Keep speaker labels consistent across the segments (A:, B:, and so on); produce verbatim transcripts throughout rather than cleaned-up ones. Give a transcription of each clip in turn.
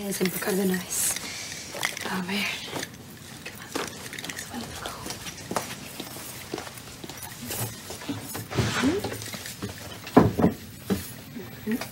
A: desempacar de una vez. A ver. ¿Qué más? Eso vale abajo. Uh-huh. Uh-huh.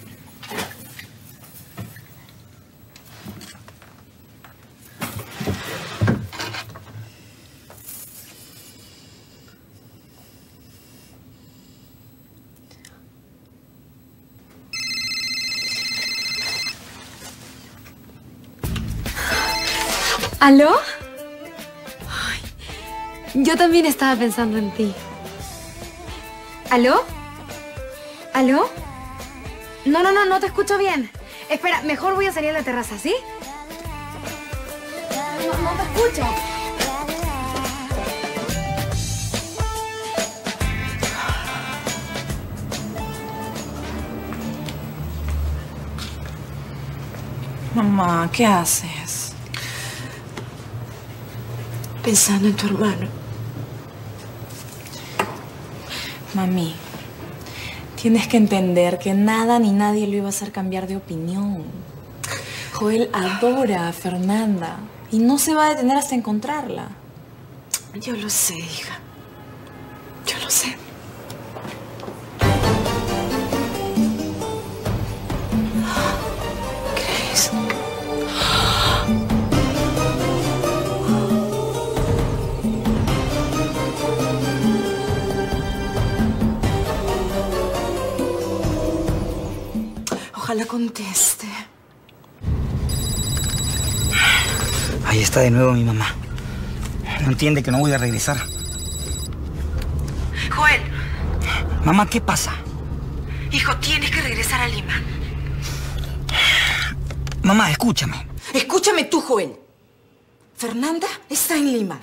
A: ¿Aló? Ay, yo también estaba pensando en ti. ¿Aló? ¿Aló? No, no, no, no te escucho bien. Espera, mejor voy a salir a la terraza, ¿sí? No, no te escucho.
B: Mamá, ¿qué haces?
A: Pensando en tu hermano.
B: Mami, tienes que entender que nada ni nadie lo iba a hacer cambiar de opinión. Joel adora a Fernanda y no se va a detener hasta encontrarla.
A: Yo lo sé, hija. Yo lo sé. ¿Crees? Ojalá conteste.
C: Ahí está de nuevo mi mamá. No entiende que no voy a regresar.
A: Joel.
C: Mamá, ¿qué pasa?
A: Hijo, tienes que regresar a Lima.
C: Mamá, escúchame.
A: Escúchame tú, Joel. Fernanda está en Lima.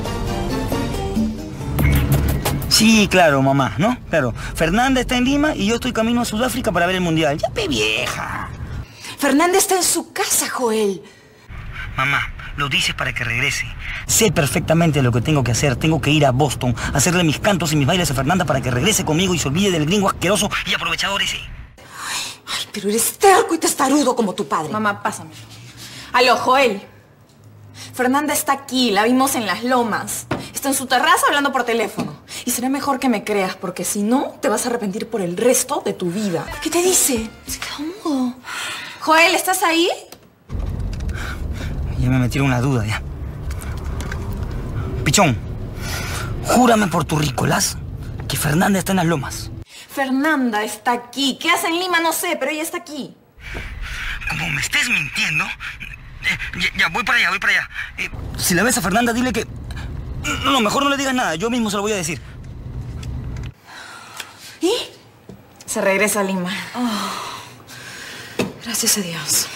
C: Sí, claro, mamá, ¿no? Claro. Fernanda está en Lima y yo estoy camino a Sudáfrica para ver el Mundial. ¡Ya pe vieja!
A: Fernanda está en su casa, Joel.
C: Mamá, lo dices para que regrese. Sé perfectamente lo que tengo que hacer. Tengo que ir a Boston, hacerle mis cantos y mis bailes a Fernanda para que regrese conmigo y se olvide del gringo asqueroso y aprovechador ese.
A: Ay, ay, pero eres terco y testarudo como tu padre.
B: Mamá, pásame. Aló, Joel. Fernanda está aquí, la vimos en las lomas. Está en su terraza hablando por teléfono. Y será mejor que me creas, porque si no, te vas a arrepentir por el resto de tu vida.
A: ¿Qué te dice?
B: Se quedó mudo. Joel, ¿estás ahí?
C: Ya me metieron una duda, ya. Pichón, júrame por tu ricolás que Fernanda está en las lomas.
B: Fernanda está aquí. ¿Qué hace en Lima? No sé, pero ella está aquí.
C: Como me estés mintiendo... Eh, ya, ya, voy para allá, voy para allá. Eh, si la ves a Fernanda, dile que... No, no, mejor no le digas nada. Yo mismo se lo voy a decir.
B: ¿Y? Se regresa a Lima.
A: Oh, gracias a Dios.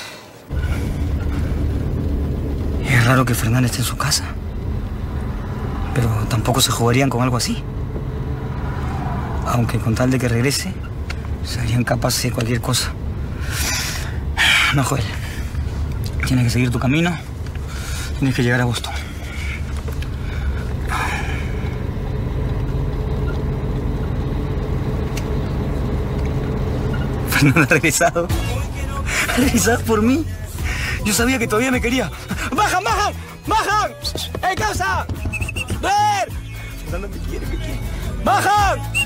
C: Es raro que Fernanda esté en su casa. Pero tampoco se jugarían con algo así. Aunque con tal de que regrese, serían capaces de cualquier cosa. No, Joel. Tienes que seguir tu camino. Tienes que llegar a Boston. Fernanda ha regresado. Ha regresado por mí. Yo sabía que todavía me quería. ¡Bajan, bajan! ¡Bajan! ¡Ey, causa! ¡Ver! Fernanda me quiere, me quiere. ¡Bajan!